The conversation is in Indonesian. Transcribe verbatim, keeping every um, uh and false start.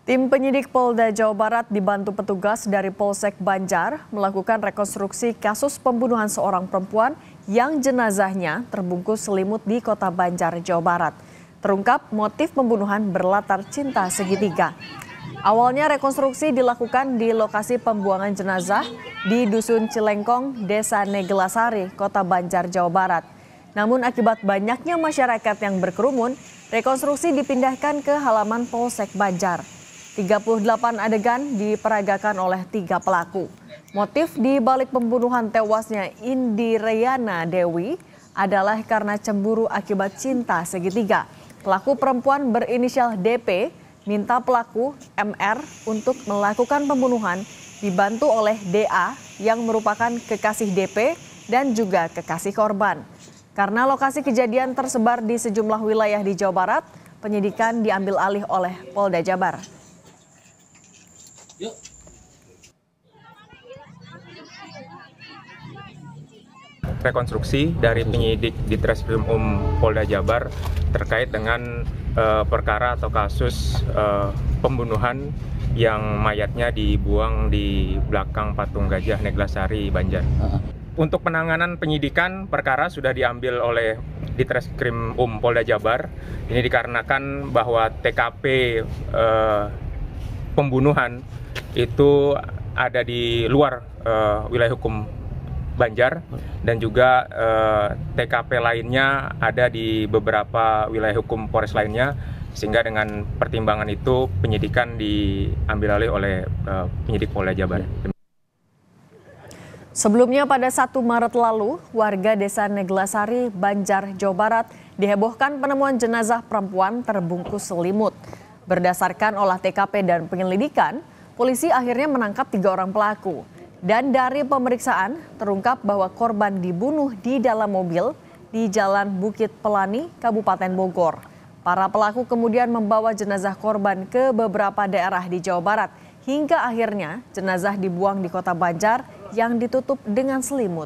Tim penyidik Polda Jawa Barat dibantu petugas dari Polsek Banjar melakukan rekonstruksi kasus pembunuhan seorang perempuan yang jenazahnya terbungkus selimut di Kota Banjar, Jawa Barat. Terungkap motif pembunuhan berlatar cinta segitiga. Awalnya rekonstruksi dilakukan di lokasi pembuangan jenazah di Dusun Cilengkong, Desa Neglasari, Kota Banjar, Jawa Barat. Namun akibat banyaknya masyarakat yang berkerumun, rekonstruksi dipindahkan ke halaman Polsek Banjar. tiga puluh delapan adegan diperagakan oleh tiga pelaku. Motif di balik pembunuhan tewasnya Indiriana Dewi adalah karena cemburu akibat cinta segitiga. Pelaku perempuan berinisial D P minta pelaku M R untuk melakukan pembunuhan dibantu oleh D A yang merupakan kekasih D P dan juga kekasih korban. Karena lokasi kejadian tersebar di sejumlah wilayah di Jawa Barat, penyidikan diambil alih oleh Polda Jabar. Yuk. Rekonstruksi dari penyidik di Treskrim Um Polda Jabar terkait dengan uh, perkara atau kasus uh, pembunuhan yang mayatnya dibuang di belakang patung Gajah Neglasari, Banjar. Uh-huh. Untuk penanganan penyidikan perkara sudah diambil oleh di Treskrim Um Polda Jabar. Ini dikarenakan bahwa T K P uh, pembunuhan itu ada di luar uh, wilayah hukum Banjar dan juga uh, T K P lainnya ada di beberapa wilayah hukum Polres lainnya, sehingga dengan pertimbangan itu penyidikan diambil alih oleh uh, penyidik Polda Jabar. Sebelumnya pada satu Maret lalu, warga Desa Neglasari, Banjar, Jawa Barat dihebohkan penemuan jenazah perempuan terbungkus selimut. Berdasarkan olah T K P dan penyelidikan, polisi akhirnya menangkap tiga orang pelaku. Dan dari pemeriksaan terungkap bahwa korban dibunuh di dalam mobil di Jalan Bukit Pelani, Kabupaten Bogor. Para pelaku kemudian membawa jenazah korban ke beberapa daerah di Jawa Barat hingga akhirnya jenazah dibuang di Kota Banjar yang ditutup dengan selimut.